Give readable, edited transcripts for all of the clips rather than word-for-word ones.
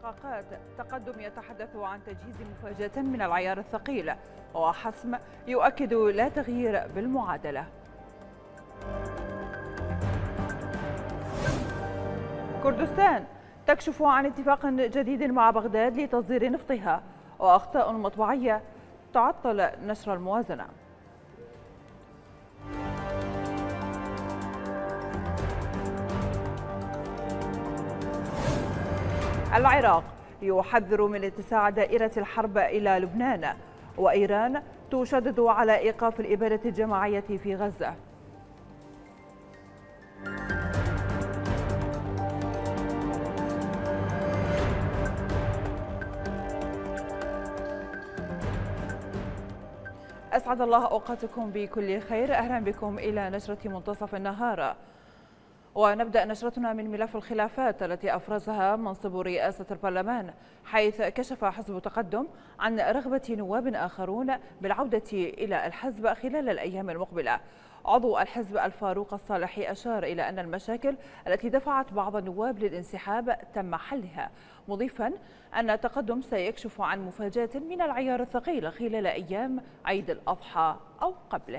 استحقاقات تقدم يتحدث عن تجهيز مفاجأة من العيار الثقيل وحسم يؤكد لا تغيير بالمعادلة. كردستان تكشف عن اتفاق جديد مع بغداد لتصدير نفطها، وأخطاء مطبعية تعطل نشر الموازنة. العراق يحذر من اتساع دائرة الحرب إلى لبنان، وإيران تشدد على إيقاف الإبادة الجماعية في غزة. أسعد الله أوقاتكم بكل خير، أهلا بكم إلى نشرة منتصف النهار. ونبدأ نشرتنا من ملف الخلافات التي أفرزها منصب رئاسة البرلمان، حيث كشف حزب تقدم عن رغبة نواب آخرون بالعودة إلى الحزب خلال الأيام المقبلة. عضو الحزب الفاروق الصالحي أشار إلى أن المشاكل التي دفعت بعض النواب للانسحاب تم حلها، مضيفا أن التقدم سيكشف عن مفاجأة من العيار الثقيل خلال أيام عيد الأضحى أو قبله.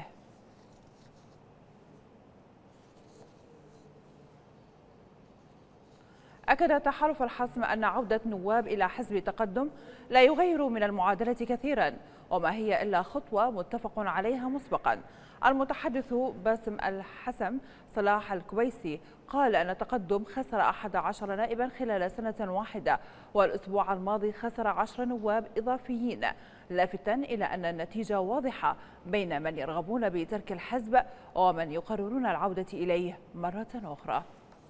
أكد تحالف الحسم أن عودة نواب إلى حزب تقدم لا يغير من المعادلة كثيرا، وما هي إلا خطوة متفق عليها مسبقا. المتحدث باسم الحسم صلاح الكويسي قال أن التقدم خسر 11 نائبا خلال سنة واحدة، والأسبوع الماضي خسر 10 نواب إضافيين، لافتا إلى أن النتيجة واضحة بين من يرغبون بترك الحزب ومن يقررون العودة إليه مرة أخرى.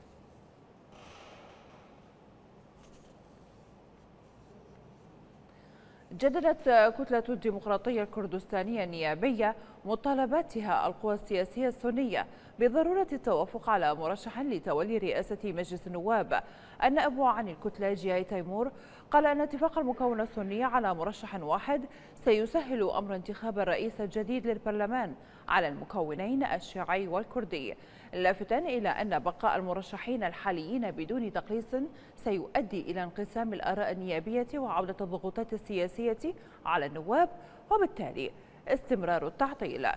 جددت كتلة الديمقراطية الكردستانية النيابية مطالباتها القوى السياسية السنية بضرورة التوافق على مرشح لتولي رئاسة مجلس النواب. النائب عن الكتلة جياي تيمور قال أن اتفاق المكون السني على مرشح واحد سيسهل أمر انتخاب الرئيس الجديد للبرلمان على المكونين الشيعي والكردي، لافتا إلى أن بقاء المرشحين الحاليين بدون تقليص سيؤدي إلى انقسام الآراء النيابية وعودة الضغوطات السياسية على النواب، وبالتالي استمرار التعطيل.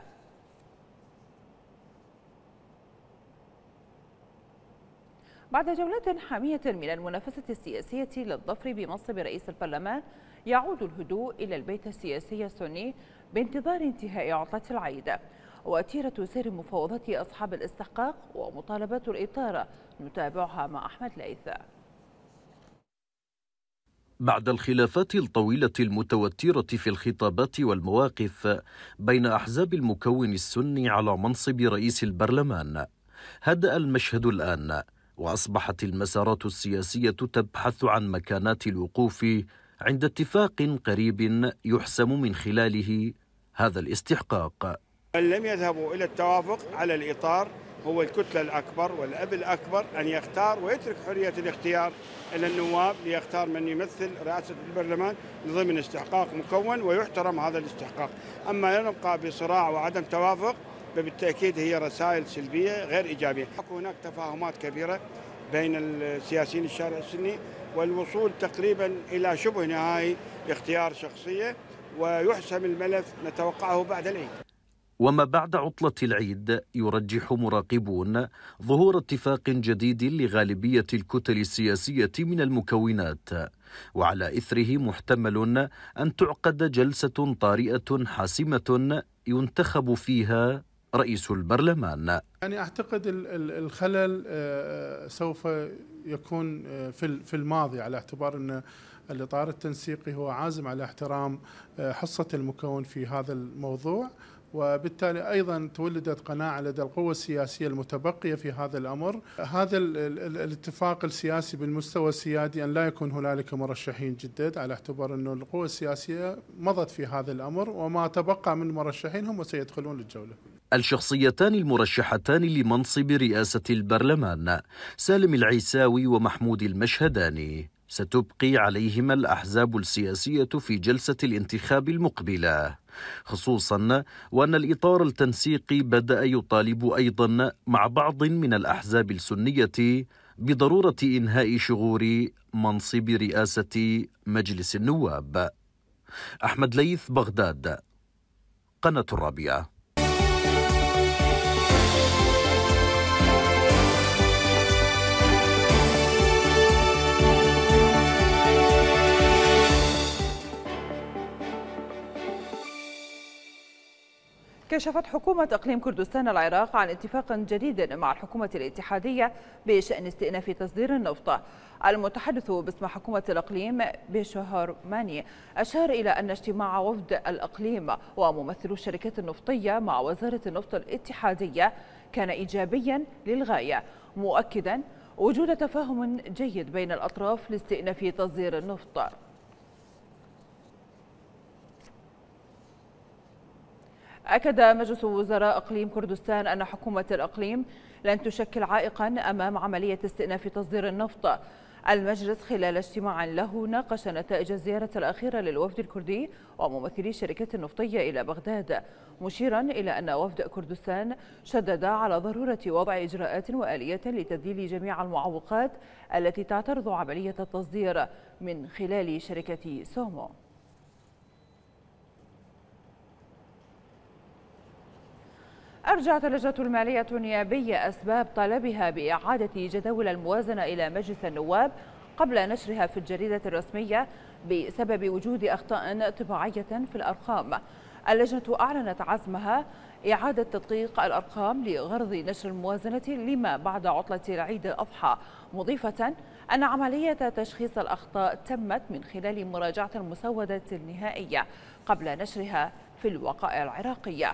بعد جولات حامية من المنافسة السياسية للظفر بمنصب رئيس البرلمان، يعود الهدوء إلى البيت السياسي السني بانتظار انتهاء عطلة العيد. وتيرة سير مفاوضات أصحاب الاستحقاق ومطالبات الإطار نتابعها مع أحمد ليث. بعد الخلافات الطويلة المتوترة في الخطابات والمواقف بين أحزاب المكون السني على منصب رئيس البرلمان، هدأ المشهد الآن، وأصبحت المسارات السياسية تبحث عن مكانات الوقوف عند اتفاق قريب يحسم من خلاله هذا الاستحقاق. من لم يذهبوا إلى التوافق على الإطار هو الكتلة الأكبر والأب الأكبر أن يختار ويترك حرية الاختيار إلى النواب ليختار من يمثل رئاسة البرلمان ضمن استحقاق مكون ويحترم هذا الاستحقاق. أما نبقى بصراع وعدم توافق فبالتأكيد هي رسائل سلبية غير إيجابية. هناك تفاهمات كبيرة بين السياسيين الشارع السني والوصول تقريبا إلى شبه نهائي لاختيار شخصية، ويحسم الملف نتوقعه بعد العيد. وما بعد عطلة العيد يرجح مراقبون ظهور اتفاق جديد لغالبية الكتل السياسية من المكونات، وعلى إثره محتمل أن تعقد جلسة طارئة حاسمة ينتخب فيها رئيس البرلمان. يعني أعتقد الخلل سوف يكون في الماضي، على اعتبار أن الإطار التنسيقي هو عازم على احترام حصة المكون في هذا الموضوع، وبالتالي أيضا تولدت قناعة لدى القوى السياسية المتبقية في هذا الأمر. هذا الاتفاق السياسي بالمستوى السيادي أن لا يكون هنالك مرشحين جدد، على اعتبار أن القوى السياسية مضت في هذا الأمر، وما تبقى من مرشحين هم سيدخلون للجولة. الشخصيتان المرشحتان لمنصب رئاسة البرلمان سالم العيساوي ومحمود المشهداني ستبقي عليهما الأحزاب السياسية في جلسة الانتخاب المقبلة، خصوصا وأن الإطار التنسيقي بدأ يطالب أيضا مع بعض من الأحزاب السنية بضرورة إنهاء شغور منصب رئاسة مجلس النواب. أحمد ليث، بغداد، قناة الرابعة. كشفت حكومة إقليم كردستان العراق عن اتفاق جديد مع الحكومة الاتحادية بشأن استئناف تصدير النفط. المتحدث باسم حكومة الإقليم بشهر ماني أشار إلى أن اجتماع وفد الإقليم وممثلو الشركات النفطية مع وزارة النفط الاتحادية كان إيجابيا للغاية، مؤكدا وجود تفاهم جيد بين الأطراف لاستئناف تصدير النفط. أكد مجلس وزراء إقليم كردستان أن حكومة الإقليم لن تشكل عائقا أمام عملية استئناف تصدير النفط. المجلس خلال اجتماع له ناقش نتائج الزيارة الأخيرة للوفد الكردي وممثلي الشركات النفطية إلى بغداد، مشيرا إلى أن وفد كردستان شدد على ضرورة وضع إجراءات وآلية لتذليل جميع المعوقات التي تعترض عملية التصدير من خلال شركة سومو. أرجعت اللجنة المالية النيابية أسباب طلبها بإعادة جداول الموازنة إلى مجلس النواب قبل نشرها في الجريدة الرسمية بسبب وجود أخطاء طباعية في الأرقام. اللجنة أعلنت عزمها إعادة تدقيق الأرقام لغرض نشر الموازنة لما بعد عطلة العيد الأضحى، مضيفة أن عملية تشخيص الأخطاء تمت من خلال مراجعة المسودة النهائية قبل نشرها في الوقائع العراقية.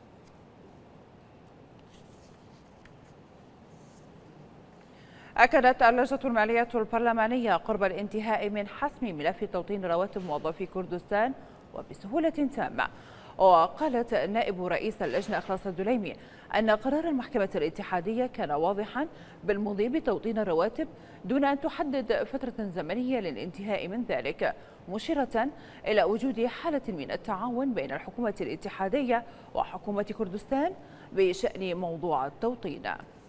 أكدت اللجنة المالية البرلمانية قرب الانتهاء من حسم ملف توطين رواتب موظفي كردستان وبسهولة تامة. وقالت نائب رئيس اللجنة إخلاص الدليمي أن قرار المحكمة الاتحادية كان واضحا بالمضي بتوطين الرواتب دون أن تحدد فترة زمنية للانتهاء من ذلك، مشيرة إلى وجود حالة من التعاون بين الحكومة الاتحادية وحكومة كردستان بشأن موضوع التوطين.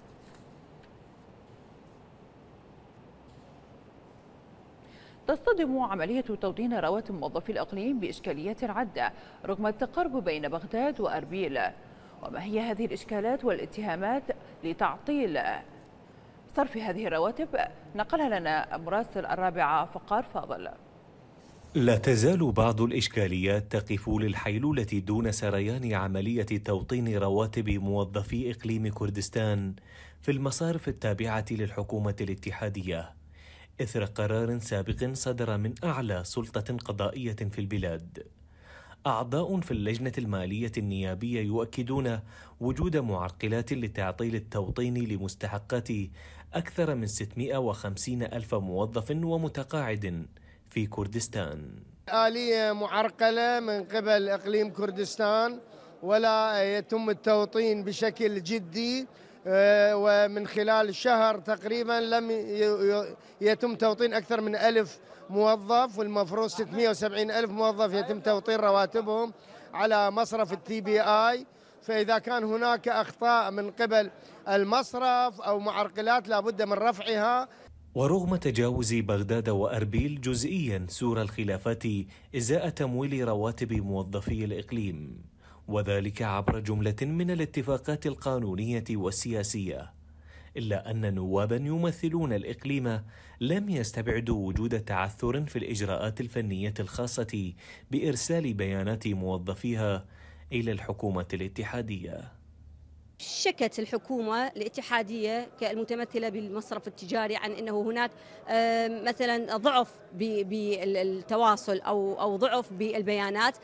تصطدم عملية توطين رواتب موظفي الإقليم بإشكاليات عدة رغم التقارب بين بغداد وأربيل. وما هي هذه الإشكالات والاتهامات لتعطيل صرف هذه الرواتب؟ نقلها لنا مراسل الرابعة فقار فاضل. لا تزال بعض الإشكاليات تقف للحيلولة دون سريان عملية توطين رواتب موظفي إقليم كردستان في المصارف التابعة للحكومة الاتحادية إثر قرار سابق صدر من أعلى سلطة قضائية في البلاد. أعضاء في اللجنة المالية النيابية يؤكدون وجود معرقلات لتعطيل التوطين لمستحقات أكثر من 650 ألف موظف ومتقاعد في كردستان. آلية معرقلة من قبل إقليم كردستان ولا يتم التوطين بشكل جدي، ومن خلال شهر تقريبا لم يتم توطين أكثر من 1000 موظف، والمفروض 670 ألف موظف يتم توطين رواتبهم على مصرف الTBI. فإذا كان هناك أخطاء من قبل المصرف أو معرقلات لابد من رفعها. ورغم تجاوز بغداد وأربيل جزئيا سور الخلافات إزاء تمويل رواتب موظفي الإقليم، وذلك عبر جملة من الاتفاقات القانونية والسياسية، إلا أن نوابا يمثلون الإقليم لم يستبعدوا وجود تعثر في الإجراءات الفنية الخاصة بإرسال بيانات موظفيها إلى الحكومة الاتحادية. شكت الحكومة الاتحادية كالمتمثلة بالمصرف التجاري عن أنه هناك مثلا ضعف بالتواصل أو ضعف بالبيانات،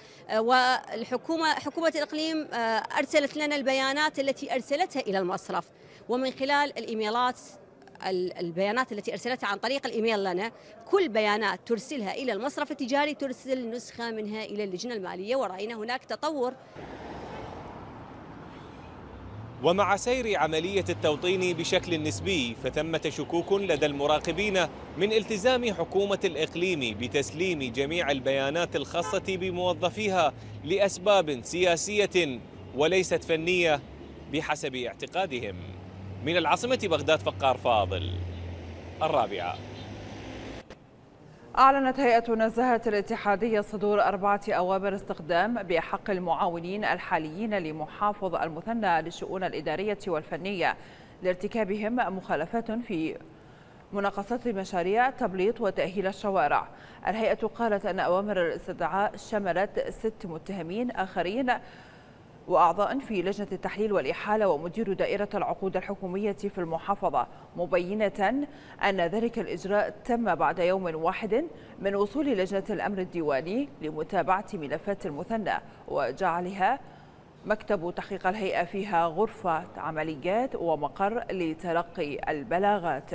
حكومة الإقليم أرسلت لنا البيانات التي أرسلتها إلى المصرف، ومن خلال البيانات التي أرسلتها عن طريق الإيميل لنا، كل بيانات ترسلها إلى المصرف التجاري ترسل نسخة منها إلى اللجنة المالية، ورأينا هناك تطور. ومع سير عملية التوطين بشكل نسبي، فثمة شكوك لدى المراقبين من التزام حكومة الإقليم بتسليم جميع البيانات الخاصة بموظفيها لأسباب سياسية وليست فنية بحسب اعتقادهم. من العاصمة بغداد، فقار فاضل، الرابعة. أعلنت هيئة نزاهة الاتحادية صدور 4 أوامر استخدام بحق المعاونين الحاليين لمحافظ المثنى للشؤون الإدارية والفنية لارتكابهم مخالفات في مناقصات مشاريع تبليط وتأهيل الشوارع. الهيئة قالت أن أوامر الاستدعاء شملت 6 متهمين آخرين وأعضاء في لجنة التحليل والإحالة ومدير دائرة العقود الحكومية في المحافظة، مبينة أن ذلك الإجراء تم بعد يوم واحد من وصول لجنة الأمر الديواني لمتابعة ملفات المثنى وجعلها مكتب تحقيق الهيئة فيها غرفة عمليات ومقر لتلقي البلاغات.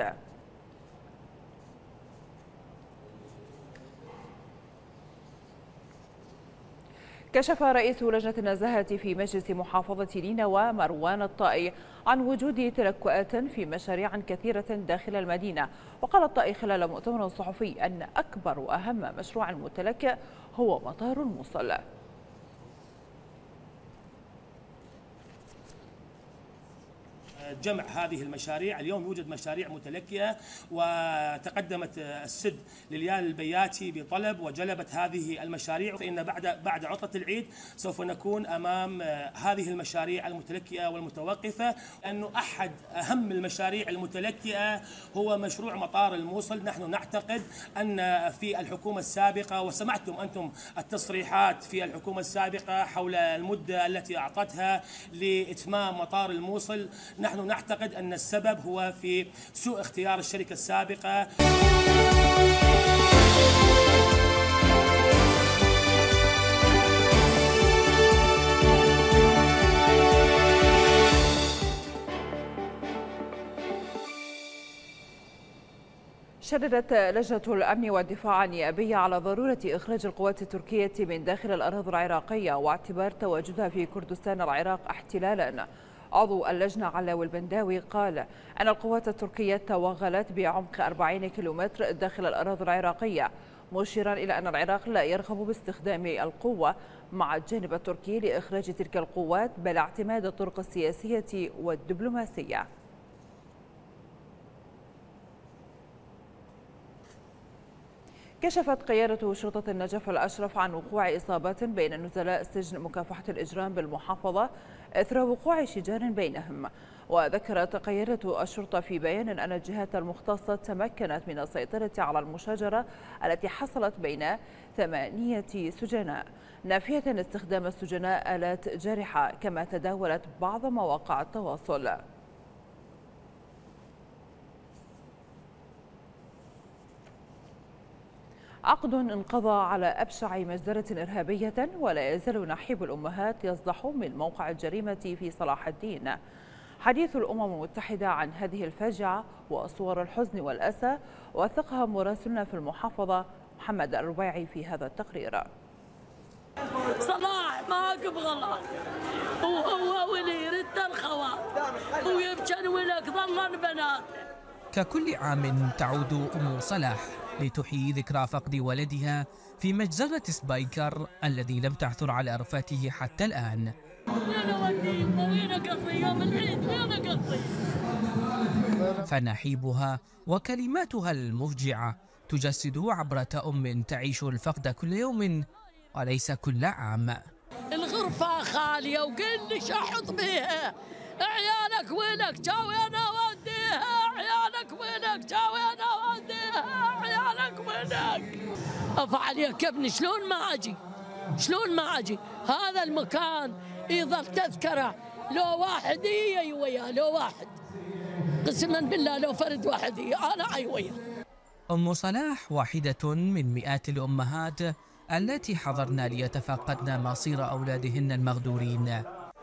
كشف رئيس لجنة النزاهة في مجلس محافظة نينوى مروان الطائي عن وجود تلكؤات في مشاريع كثيرة داخل المدينة. وقال الطائي خلال مؤتمر صحفي أن أكبر وأهم مشروع متلكئ هو مطار الموصل. جمع هذه المشاريع، اليوم يوجد مشاريع متلكئة، وتقدمت السد لليال البياتي بطلب وجلبت هذه المشاريع، فإن بعد عطلة العيد سوف نكون أمام هذه المشاريع المتلكئة والمتوقفة. أنه أحد أهم المشاريع المتلكئة هو مشروع مطار الموصل. نحن نعتقد أن في الحكومة السابقة، وسمعتم أنتم التصريحات في الحكومة السابقة حول المدة التي أعطتها لإتمام مطار الموصل، نحن نعتقد أن السبب هو في سوء اختيار الشركة السابقة. شددت لجنة الأمن والدفاع النيابية على ضرورة إخراج القوات التركية من داخل الأراضي العراقية واعتبار تواجدها في كردستان العراق احتلالا. عضو اللجنة علاوي البنداوي قال أن القوات التركية توغلت بعمق 40 كيلومتر داخل الأراضي العراقية، مشيرا إلى أن العراق لا يرغب باستخدام القوة مع الجانب التركي لإخراج تلك القوات، بل اعتماد الطرق السياسية والدبلوماسية. كشفت قيادة شرطة النجف الأشرف عن وقوع إصابات بين نزلاء سجن مكافحة الإجرام بالمحافظة إثر وقوع شجار بينهم. وذكرت قيادة الشرطة في بيان أن الجهات المختصة تمكنت من السيطرة على المشاجرة التي حصلت بين 8 سجناء، نافية استخدام السجناء آلات جارحة، كما تداولت بعض مواقع التواصل. عقد انقضى على أبشع مجزرة إرهابية، ولا يزال نحيب الأمهات يصدح من موقع الجريمة في صلاح الدين. حديث الأمم المتحدة عن هذه الفاجعة وصور الحزن والأسى وثقها مراسلنا في المحافظة محمد الربيعي في هذا التقرير. صلاح ماك بغلط، وهو ولي رد الخوات ويبكن ولك ظلن بنات. ككل عام تعود أم صلاح لتحيي ذكرى فقد ولدها في مجزرة سبايكر الذي لم تعثر على أرفاته حتى الآن. فنحيبها وكلماتها المفجعة تجسد عبرة أم تعيش الفقد كل يوم وليس كل عام. الغرفة خالية وقل شحط بيها، عيالك وينك جاوي أنا وديها، عيالك وينك جاوي أنا وديها، عيالك وينك. أفعل يا كبني شلون ما أجي هذا المكان يظل تذكره، لو واحد هي وياه، لو واحد قسما بالله لو فرد واحد هي أنا أيويا. أم صلاح واحدة من مئات الأمهات التي حضرن ليتفقدن مصير أولادهن المغدورين.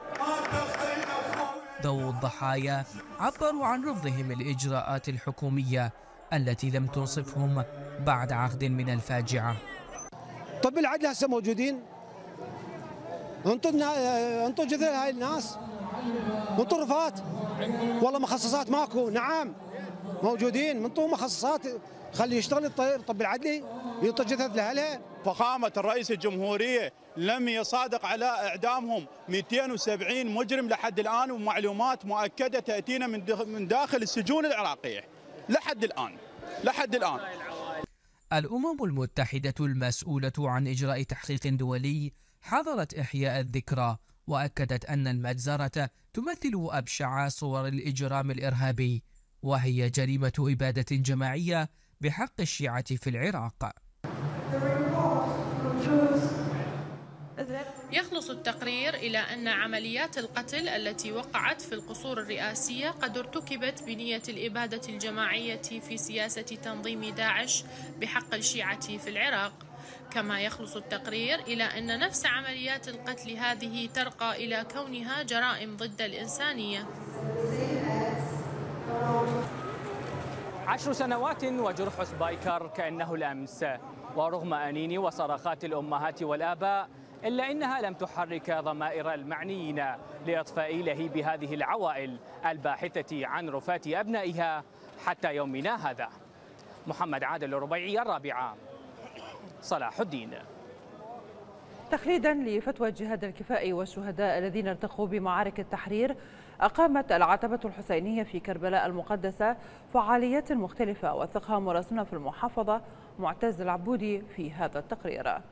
ذوو الضحايا عبروا عن رفضهم الإجراءات الحكومية التي لم تنصفهم بعد عقد من الفاجعة. طب العدل هسه موجودين، انطوا جثث هاي الناس، انطوا رفات، والله مخصصات ماكو. نعم موجودين، انطوا مخصصات، خلي يشتغل الطير. طب العدلي يعطي جثث لاهلها. فخامة الرئيس الجمهورية لم يصادق على إعدامهم 270 مجرم لحد الآن، ومعلومات مؤكدة تأتينا من داخل السجون العراقية لحد الآن. لحد الآن. الأمم المتحدة المسؤولة عن إجراء تحقيق دولي حظرت إحياء الذكرى، وأكدت أن المجزرة تمثل أبشع صور الإجرام الإرهابي، وهي جريمة إبادة جماعية بحق الشيعة في العراق. يخلص التقرير إلى أن عمليات القتل التي وقعت في القصور الرئاسية قد ارتكبت بنية الإبادة الجماعية في سياسة تنظيم داعش بحق الشيعة في العراق. كما يخلص التقرير إلى أن نفس عمليات القتل هذه ترقى إلى كونها جرائم ضد الإنسانية. 10 سنوات وجرح سبايكر كأنه الأمس، ورغم أنين وصرخات الأمهات والآباء إلا إنها لم تحرك ضمائر المعنيين لإطفاء لهيب هذه العوائل الباحثة عن رفات أبنائها حتى يومنا هذا. محمد عادل الربيعي، الرابعة، صلاح الدين. تخليدا لفتوى الجهاد الكفائي والشهداء الذين ارتقوا بمعارك التحرير، أقامت العتبة الحسينية في كربلاء المقدسة فعاليات مختلفة، وثقها مراسلنا في المحافظة معتز العبودي في هذا التقرير.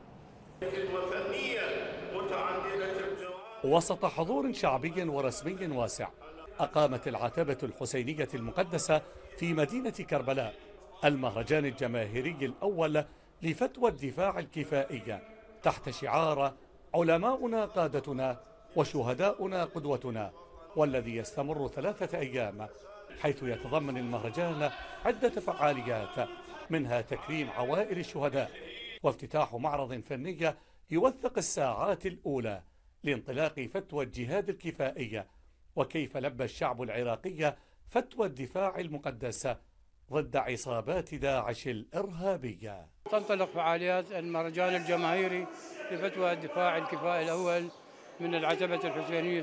وسط حضور شعبي ورسمي واسع، أقامت العتبة الحسينية المقدسة في مدينة كربلاء المهرجان الجماهيري الأول لفتوى الدفاع الكفائي تحت شعار علماؤنا قادتنا وشهداؤنا قدوتنا، والذي يستمر 3 أيام، حيث يتضمن المهرجان عدة فعاليات، منها تكريم عوائل الشهداء وافتتاح معرض فني يوثق الساعات الأولى لانطلاق فتوى الجهاد الكفائي، وكيف لبى الشعب العراقي فتوى الدفاع المقدس ضد عصابات داعش الإرهابية. تنطلق فعاليات المهرجان الجماهيري لفتوى الدفاع الكفائي الأول من العتبة الحسينية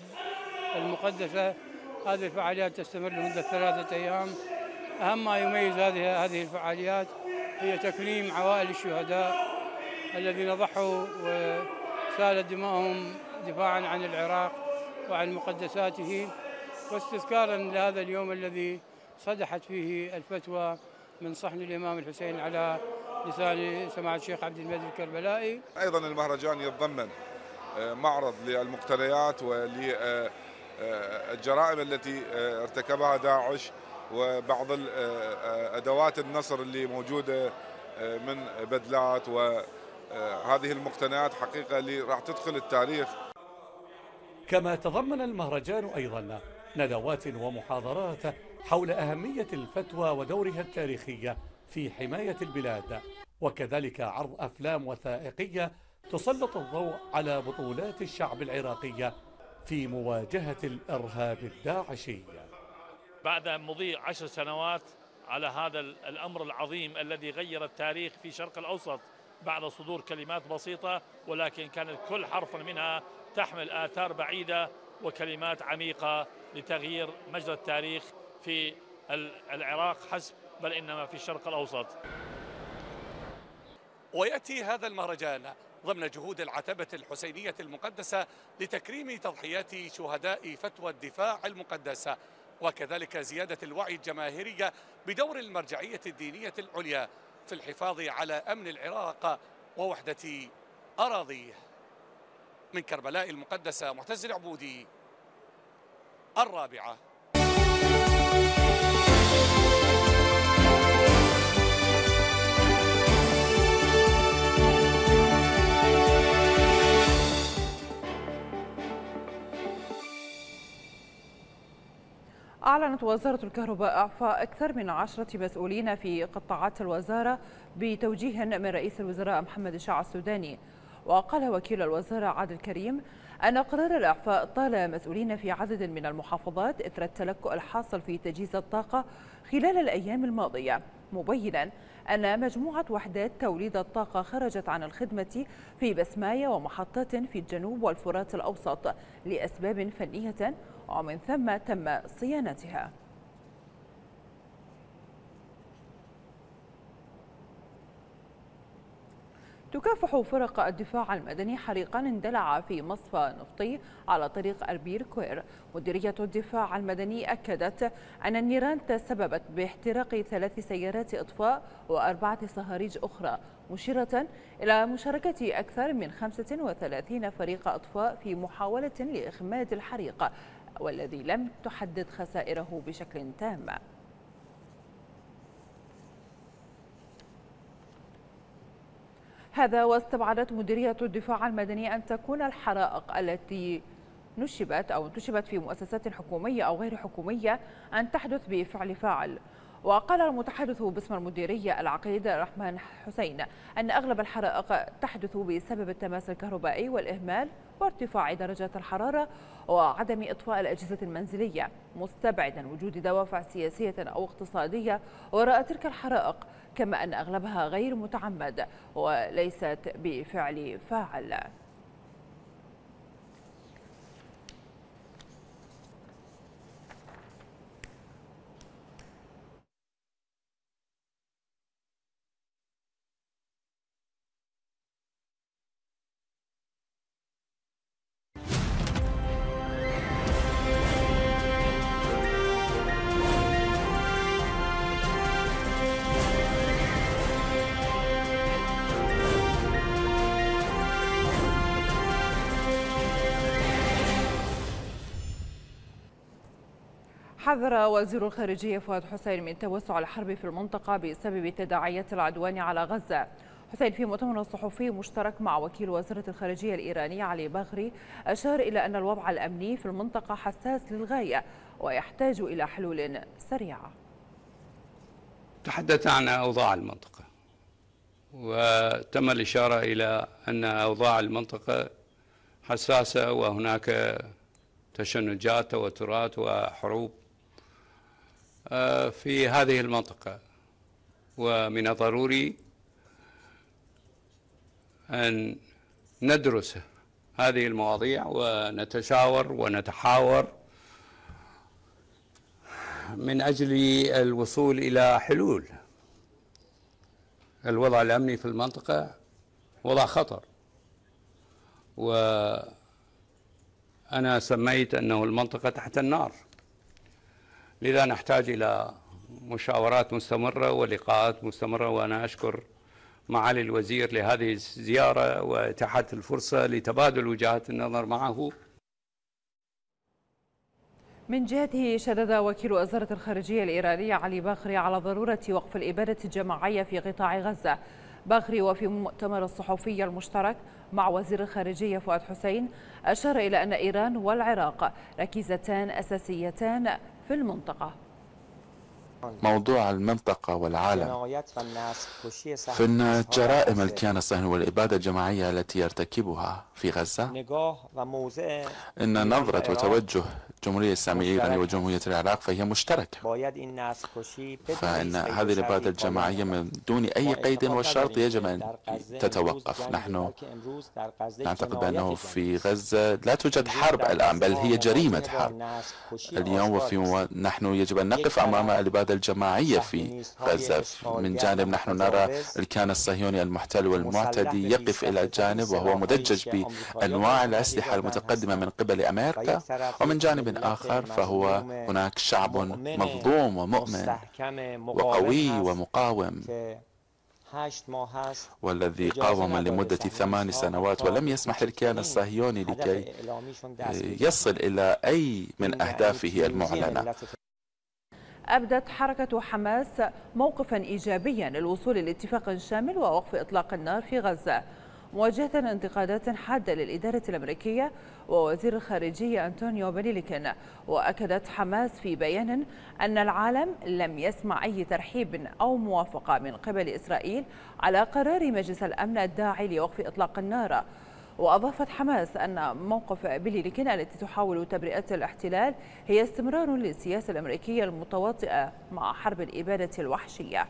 المقدسة. هذه الفعاليات تستمر لمدة 3 أيام. أهم ما يميز هذه الفعاليات هي تكريم عوائل الشهداء الذين ضحوا وسالت دماءهم دفاعا عن العراق وعن مقدساته، واستذكارا لهذا اليوم الذي صدحت فيه الفتوى من صحن الإمام الحسين على لسان سماحة الشيخ عبد المجيد الكربلائي. أيضا المهرجان يتضمن معرض للمقتنيات وللجرائم التي ارتكبها داعش وبعض أدوات النصر اللي موجودة من بدلات، وهذه المقتنيات حقيقة اللي راح تدخل التاريخ. كما تضمن المهرجان أيضا ندوات ومحاضرات حول أهمية الفتوى ودورها التاريخي في حماية البلاد، وكذلك عرض أفلام وثائقية تسلط الضوء على بطولات الشعب العراقي في مواجهة الإرهاب الداعشي. بعد مضي 10 سنوات على هذا الأمر العظيم الذي غير التاريخ في الشرق الأوسط، بعد صدور كلمات بسيطة ولكن كانت كل حرف منها تحمل آثار بعيدة وكلمات عميقة لتغيير مجرى التاريخ في العراق حسب بل إنما في الشرق الأوسط. ويأتي هذا المهرجان ضمن جهود العتبة الحسينية المقدسة لتكريم تضحيات شهداء فتوى الدفاع المقدسة، وكذلك زيادة الوعي الجماهيري بدور المرجعية الدينية العليا في الحفاظ على أمن العراق ووحدة أراضيه. من كربلاء المقدسة معتز العبودي، الرابعة. أعلنت وزارة الكهرباء إعفاء أكثر من 10 مسؤولين في قطاعات الوزارة بتوجيه من رئيس الوزراء محمد الشاع السوداني. وقال وكيل الوزارة عادل كريم أن قرار الإعفاء طال مسؤولين في عدد من المحافظات إثر التلكؤ الحاصل في تجهيز الطاقة خلال الأيام الماضية، مبينا أن مجموعة وحدات توليد الطاقة خرجت عن الخدمة في بسماية ومحطات في الجنوب والفرات الأوسط لأسباب فنية، ومن ثم تم صيانتها. تكافح فرق الدفاع المدني حريقا اندلع في مصفى نفطي على طريق أربيل كوير. مديرية الدفاع المدني أكدت أن النيران تسببت باحتراق 3 سيارات إطفاء و4 صهاريج أخرى، مشيرة إلى مشاركة أكثر من 35 فريق إطفاء في محاولة لإخماد الحريق، والذي لم تحدد خسائره بشكل تام. هذا واستبعدت مديرية الدفاع المدني أن تكون الحرائق التي نشبت في مؤسسات حكومية أو غير حكومية أن تحدث بفعل فاعل. وقال المتحدث باسم المديرية العقيد الرحمن حسين أن أغلب الحرائق تحدث بسبب التماس الكهربائي والإهمال وارتفاع درجات الحرارة وعدم إطفاء الأجهزة المنزلية، مستبعدا وجود دوافع سياسية أو اقتصادية وراء تلك الحرائق، كما أن أغلبها غير متعمد وليست بفعل فاعل. حذر وزير الخارجية فؤاد حسين من توسع الحرب في المنطقة بسبب تداعيات العدوان على غزة. حسين في مؤتمر صحفي مشترك مع وكيل وزارة الخارجية الإيرانية علي باغري أشار إلى أن الوضع الأمني في المنطقة حساس للغاية ويحتاج إلى حلول سريعة. تحدث عن أوضاع المنطقة وتم الإشارة إلى أن أوضاع المنطقة حساسة وهناك تشنجات توترات وحروب في هذه المنطقة، ومن الضروري أن ندرس هذه المواضيع ونتشاور ونتحاور من أجل الوصول إلى حلول. الوضع الأمني في المنطقة وضع خطر، وأنا سميت أنه المنطقة تحت النار، لذا نحتاج إلى مشاورات مستمرة ولقاءات مستمرة. وأنا أشكر معالي الوزير لهذه الزيارة وإتاحة الفرصة لتبادل وجهات النظر معه. من جهته شدد وكيل وزارة الخارجية الإيرانية علي باغري على ضرورة وقف الإبادة الجماعية في قطاع غزة. باغري وفي مؤتمر الصحفي المشترك مع وزير الخارجية فؤاد حسين أشار إلى أن إيران والعراق ركيزتان أساسيتان في المنطقة. موضوع المنطقة والعالم، فإن جرائم الكيان الصهيوني والإبادة الجماعية التي يرتكبها في غزة، إن نظرة وتوجه الجمهورية الإسلامية الإيرانية وجمهورية العراق فهي مشتركة، فإن هذه الإبادة الجماعية من دون أي قيد وشرط يجب أن تتوقف. نحن نعتقد بأنه في غزة لا توجد حرب الآن، بل هي جريمة حرب اليوم، نحن يجب أن نقف أمام الإبادة الجماعية في غزة. من جانب نحن نرى الكيان الصهيوني المحتل والمعتدي يقف إلى جانب وهو مدجج بأنواع الأسلحة المتقدمة من قبل أمريكا، ومن جانب آخر فهو هناك شعب مظلوم ومؤمن وقوي ومقاوم، والذي قاوم لمدة 8 سنوات ولم يسمح للكيان الصهيوني لكي يصل إلى أي من أهدافه المعلنة. أبدت حركة حماس موقفا إيجابيا للوصول لاتفاق شامل ووقف إطلاق النار في غزة، مواجهة انتقادات حادة للإدارة الأمريكية ووزير الخارجية أنطونيو بلينكن. وأكدت حماس في بيان أن العالم لم يسمع أي ترحيب أو موافقة من قبل إسرائيل على قرار مجلس الأمن الداعي لوقف إطلاق النار. وأضافت حماس أن موقف بلينكن التي تحاول تبرئة الاحتلال هي استمرار للسياسة الأمريكية المتواطئة مع حرب الإبادة الوحشية.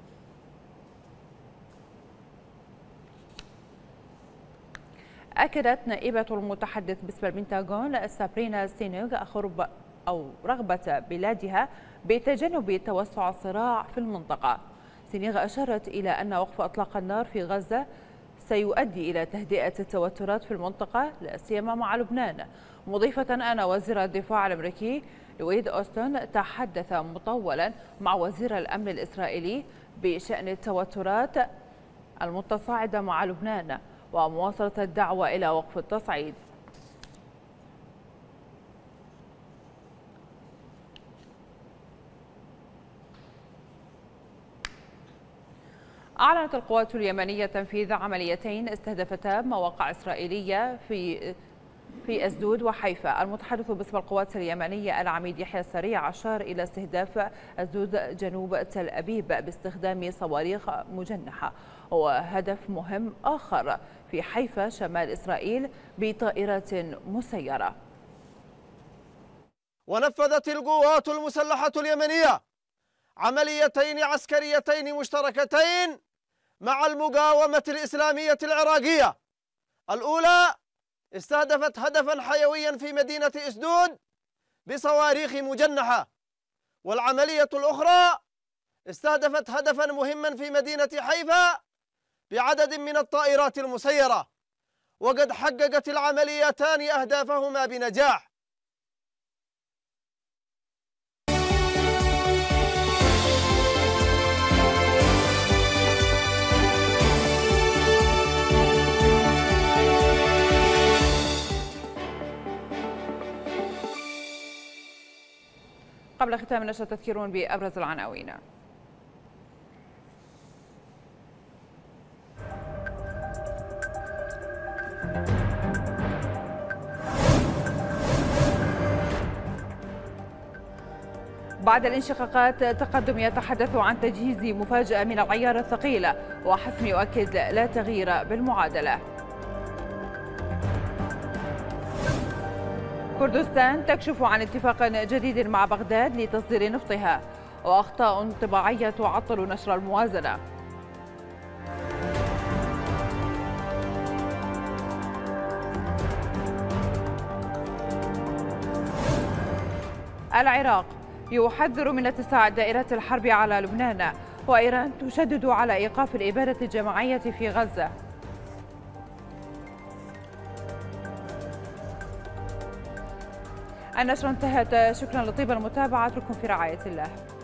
أكدت نائبة المتحدث باسم البنتاغون سابرينا ستينيغ رغبة بلادها بتجنب توسع الصراع في المنطقة. ستينيغ أشارت إلى أن وقف إطلاق النار في غزة سيؤدي إلى تهدئة التوترات في المنطقة لا سيما مع لبنان، مضيفة أن وزير الدفاع الأمريكي لويد أوستن تحدث مطولا مع وزير الأمن الإسرائيلي بشأن التوترات المتصاعدة مع لبنان ومواصلة الدعوة إلى وقف التصعيد. أعلنت القوات اليمنية تنفيذ عمليتين استهدفتا مواقع إسرائيلية في أسدود وحيفا. المتحدث باسم القوات اليمنية العميد يحيى السريع أشار إلى استهداف أسدود جنوب تل أبيب باستخدام صواريخ مجنحة، وهدف مهم آخر في حيفا شمال إسرائيل بطائرات مسيرة. ونفذت القوات المسلحة اليمنية عمليتين عسكريتين مشتركتين مع المقاومة الإسلامية العراقية. الأولى استهدفت هدفا حيويا في مدينة أسدود بصواريخ مجنحة، والعملية الأخرى استهدفت هدفا مهما في مدينة حيفا بعدد من الطائرات المسيرة، وقد حققت العمليتان أهدافهما بنجاح. قبل ختام النشرة تذكير بأبرز العناوين. بعد الانشقاقات تقدم يتحدث عن تجهيز مفاجأة من العيار الثقيل، وحسم يؤكد لا تغيير بالمعادلة. كردستان تكشف عن اتفاق جديد مع بغداد لتصدير نفطها، وأخطاء طباعية تعطل نشر الموازنة. العراق يحذر من اتساع دائرة الحرب على لبنان، وإيران تشدد على إيقاف الإبادة الجماعية في غزة. النشرة انتهت، شكرا لطيب المتابعة، اترككم في رعاية الله.